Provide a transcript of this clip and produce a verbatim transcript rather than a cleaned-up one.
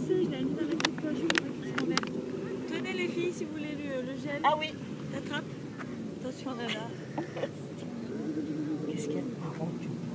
sais, je l'avais mis dans la petite poche pour pas qu'il se renverse. Tenez les filles, si vous voulez le, le gel. Ah oui. T'attrapes. Attention, Nana. Qu'est-ce qu'il y a?